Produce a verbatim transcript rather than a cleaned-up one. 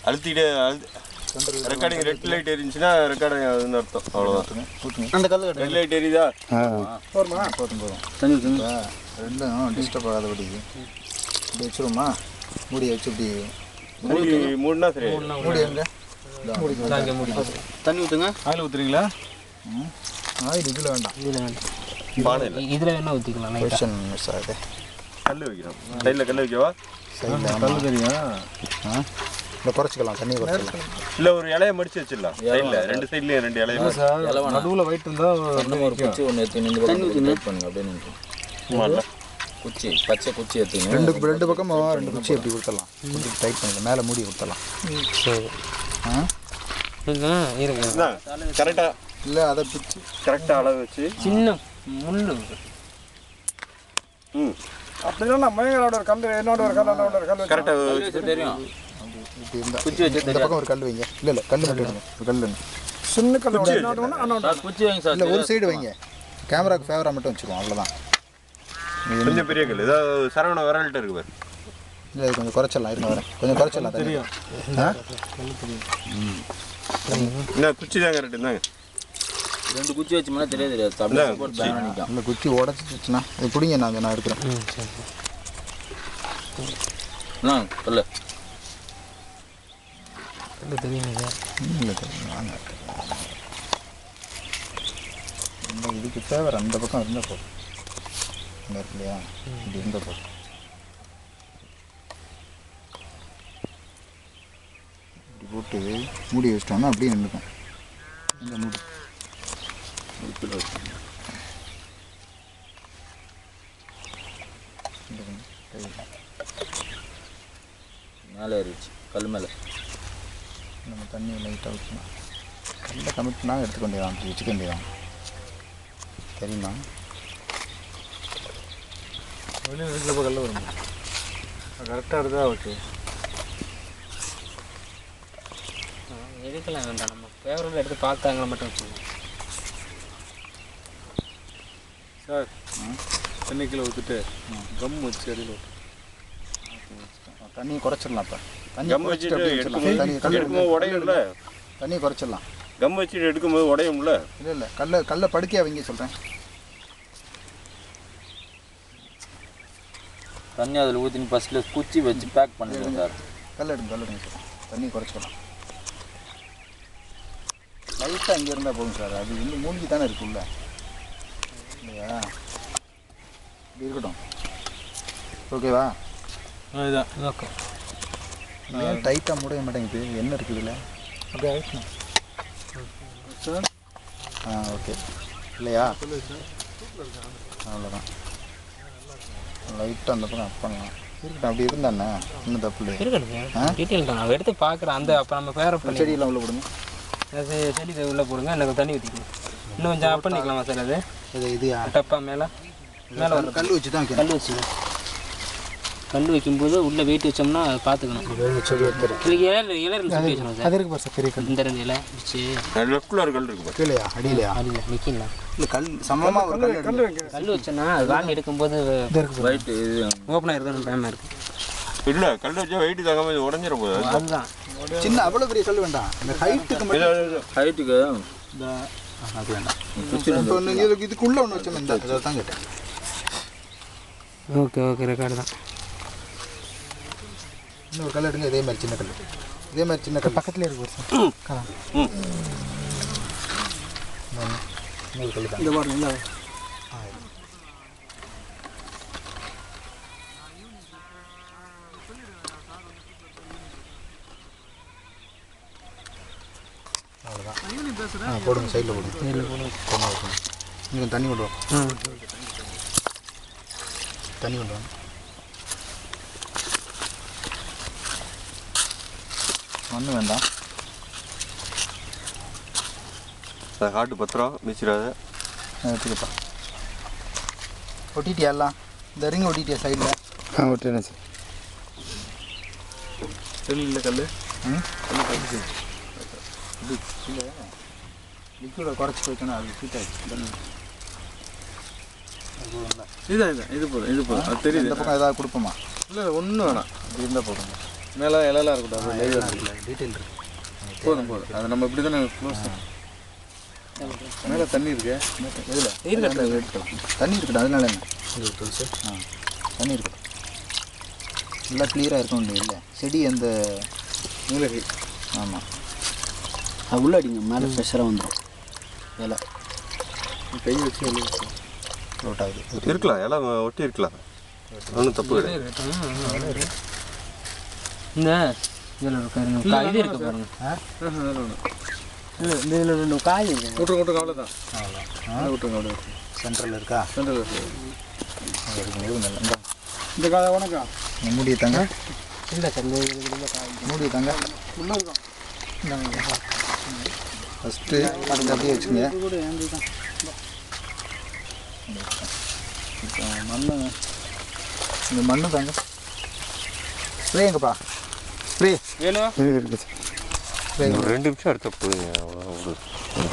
அழுத்திட்டே அழுத்து recording red light எரிஞ்சுன்னா recording அதுன்னு அர்த்தம். அவ்வளோதான். அந்த கல் ரெட் லைட் எரியுதா? போதுமா? போதும் போதும். தண்ணி ஊற்றுங்க. ரெண்டும் டிஸ்டர்ப் ஆகாதபடி இப்படி வச்சுருவோமா? மூடி வச்சு இப்படி மூடி மூடினா சரி. மூடி எங்க மூடி தண்ணி ஊற்றுங்க. ஆயில் ஊற்றுறீங்களா? ம் ஆயில் இதில் வேண்டாம். இதில் வேண்டாம். பானை இல்லை. இதில் வேணால் ஊற்றிக்கலாம். கொஷன் மிஸ் ஆகுது. கல் வைக்கிறோம். சைடில் கல் வைக்கவா? சைடில் கல் தெரியும். ஆ இல்லை குறைச்சிக்கலாம். தண்ணி குறைச்சிக்கலாம். இல்லை ஒரு இலையை மடிச்சு வச்சிடலாம். சைடில் ரெண்டு சைட்லேயும் ரெண்டு இலையை நடுவில் வைட் இருந்தால் ஒரு குச்சி ஒன்று எடுத்து தண்ணி ஊற்றி நோட் பண்ணுங்க. அப்படியே நின்று குச்சி பச்சை குச்சி எடுத்து ரெண்டு ரெண்டு பக்கமும் ரெண்டு குச்சி எப்படி கொடுத்துடலாம். கொடுத்து டைட் பண்ணிக்கலாம். மேலே மூடி கொடுத்துடலாம். சரி. ஆ இருக்கு. கரெக்டாக இல்லை அதை பிச்சு கரெக்டாக அளவு வச்சு சின்ன முள். ம் அப்படின்னா நம்ம என்னோட ஒரு கல் என்னோட ஒரு கல் என்னோட ஒரு கல் கரெக்டாக தெரியும். இப்படி இருந்தால் குச்சி வச்சு இந்த பக்கம் ஒரு கல் வைங்க. இல்லை இல்லை கல் மட்டும் எடுங்க. ஒரு கல் சின்ன கல் என்னோட குச்சி வைங்க சார். இல்லை ஒரு சைடு வைங்க. கேமராவுக்கு ஃபேவராக மட்டும் வச்சுக்குவோம். அவ்வளோதான். கொஞ்சம் பெரிய கல் ஏதாவது சரவண விரல்கிட்ட இருக்கு பாரு. இல்லை இது கொஞ்சம் குறைச்சிடலாம். இருங்க வரேன். கொஞ்சம் குறைச்சிடலாம். தெரியும். ஆ ம் என்ன குச்சி தாங்க கரெக்டு இருந்தாங்க. ரெண்டு குச்சி வச்சோம்னா தெரியாது தெரியாது. அப்படியே போட்டு பேன் பண்ணிக்கலாம். இல்லை குச்சி உடச்சிச்சுன்னா இது பிடிங்க. நான் நான் எடுக்கிறேன். ஆ கல் இல்லை தெரியுங்க சார். இல்லை தெரியும். வாங்க இந்த இதுக்கு ஃபேவர் அந்த பக்கம் இருந்தால் போதும். இங்கே இருக்கு இல்லையா? இப்படி இருந்தால் போதும். இப்படி போட்டு மூடி வச்சிட்டோம்னா அப்படியே நின்றுக்கும். இந்த மூடி மேலே ஏறிடுச்சு. கல் மேலே நம்ம தண்ணி லைட்டாக ஊற்றணும். கல்லை கமிட் பண்ணால் எடுத்துக்க வேண்டியதான். அப்படி வச்சுக்க வேண்டியதான். தெரியுமா? வெளியே வீட்டில் போய் கல் வரும். கரெக்டாக இருந்தா ஓகே. எடுக்கலாம் வேண்டாம். நம்ம ஃபேவரில் எடுத்து பார்த்தாங்கள மட்டும் வச்சுக்கோங்க சார். தண்ணி கிலோ ஊற்றிட்டு கம் வச்சு அடியில் தண்ணி குறைச்சிடலாம். இப்போ தண்ணி கம் குறைச்சிட்டு வச்சுட்டு அப்படியே வச்சிடலாம். தண்ணி கல் எடுக்கும்போது உடையும்ல. தண்ணி குறைச்சிடலாம். கம் வச்சுட்டு எடுக்கும்போது உடையும்ல. இல்லை இல்லை கல்லை கல்லை படுக்கையாக வைங்க சொல்கிறேன். தண்ணி அதில் ஊற்றினு ஃபஸ்ட்டில் குச்சி வச்சு பேக் பண்ணிடுங்க சார். கல் எடுங்க கல் எடுங்க சார். தண்ணி குறைச்சிக்கலாம். லைட்டாக இங்கே இருந்தால் போதும் சார். அது வந்து மூழ்கி தானே இருக்குல்ல இல்லையா? இப்படி இருக்கட்டும். ஓகேவா? அதுதான் ஓகே. ஏன் டைட்டாக முடிய மாட்டேங்குது? என்ன இருக்குது இல்லை? அப்படியே ஆயிடுச்சு சார். ஆ ஓகே. இல்லையா? அவ்வளோதான். லைட்டாக அந்த பக்கம் அப் பண்ணலாம். இருக்கட்டும். அப்படி இருந்தாண்ணே இன்னும் தப்பு இல்லை. இருக்கட்டும். டீட்டெயில் தான் நான் எடுத்து பார்க்குறேன். அந்த அப்போ நம்ம ஃபேவர் பண்ணி செடியெல்லாம் உள்ள போடுங்க. செடி உள்ளே போடுங்க. எனக்கு தண்ணி ஊற்றிக்கணும். இன்னும் கொஞ்சம் அப் பண்ணிக்கலாமா சார்? அது இது இது டப்பா மேலே மேலே வந்து கல் வச்சு தான் கல் வச்சுக்கணும். கல் வைக்கும்போது உள்ளே வெயிட் வச்சோம்னா பார்த்துக்கணும். இதுக்கு இலை இலை இருந்து சுற்றி வச்சணும் சார். அது இருக்கு பாரு பெரிய கல். இந்த ரெண்டு இலை வச்சு லெஃப்டில் ஒரு கல் இருக்கு பாரு. கீழேயா அடியிலையா? அடியில் நிற்கலாம். இல்லை கல் சமமாக ஒரு கல் கல் வைங்க. கல் வச்சோன்னா வாங்கி எடுக்கும்போது ஒயிட்டு இது ஓப்பன் ஆகிருக்குன்னு பயமாக இருக்குது. இல்லை கல் வச்சா வெயிட் தாங்க உடஞ்சிட போகுது. அதுதான் சின்ன அவ்வளோ பெரிய கல் வேண்டாம். இந்த ஹைட்டுக்கு மட்டும் ஹைட்டுக்கு இந்த அது வேண்டாம். இப்போ இதுக்கு இதுக்குள்ளே ஒன்று வச்சோம். இந்த அதை தான் கேட்டேன். ஓகே ஓகே ரெக்கார்டு தான். இன்னொரு கல் எடுங்க. இதே மாதிரி சின்ன கல். இதே மாதிரி சின்ன கல் பக்கத்துலேயே இருக்கு சார். ம் இன்னொரு கல் தான். இந்த பாருங்க. அவ்வளோதான். ஆ போடுங்க. சைடில் போடுங்க. சைடில் போடுங்க. நீங்கள் தண்ணி கொண்டு வாங்க. ம் தண்ணி கொண்டு வாங்க. மண் வேண்டாம். அதை காட்டு பத்திரம் மிச்சிடாத. எடுத்துக்கப்பா. ஒட்டிட்டியா எல்லாம்? இந்த ரிங் ஒட்டிட்டியா சைடில்? ஆ ஓட்டேன் சார். கல் இல்லை கல். ம் இது இல்லை லிக்விடை குறைச்சி போயிட்டோன்னா அது ஹீட் ஆகிடுச்சு. இதுதான் இதுதான் இது போதும் இது போதும். அது தெரியுது. இந்த பக்கம் ஏதாவது கொடுப்போமா? இல்லை ஒன்றும் வேணாம். அப்படி இருந்தால் போடுங்க. மேலே இலலாம் இருக்கட்டும் அது லைவ் டீட்டெயில் இருக்குது. போதும் போதும் அது நம்ம இப்படி தானே க்ளோஸ். மேலே தண்ணி இருக்கு இதில் தண்ணி இருக்கட்டும். அதனால என்ன ஆ தண்ணி இருக்கட்டும். நல்லா கிளியராக இருக்கும் ஒன்று இல்லை செடி அந்த மூலகை. ஆமாம் அது உள்ள அடிங்க மேலே ப்ரெஷராக வந்துடும். இலை கை வச்சு ரோட் ஆகுது. இருக்கலாம் எல்லாம் ஒட்டி இருக்கலாம், ஒன்றும் தப்பு கிடையாது. இந்த இதில் இருக்க இது இருக்கு பாருங்க. இல்லை இந்த இதில் ரெண்டு காய் இருக்கு. விட்டுருங்க விட்டுருங்க அவ்வளோதான். அவ்வளோ விட்டுருங்க அவ்வளோ சென்ட்ரலில் இருக்கா? சென்டரில் இருக்கு. நல்லா இந்த காய் உனக்கா மூடியை தாங்க. இல்லை சார் இந்த இதில் காய் மூடியை தாங்க. உள்ளே இருக்கும். ஃபஸ்ட்டு அது அப்படியே வச்சுங்க. கூட ஏந்து தான் இப்போ மண் இந்த மண்ணு தாங்க. ஸ்ப்ரே எங்கப்பா? ஸ்ப்ரே வேணும். இருக்குது. ஒரு ரெண்டு நிமிஷம் எடுத்த போதுங்க.